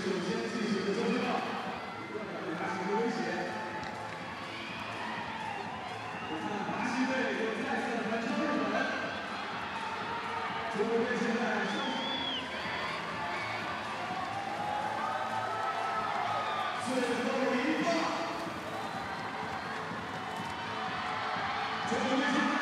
首先进行的周知道，对他形成威胁。我看巴西队又再次反超日本，中国队现在上。 最后一棒，中国队现在。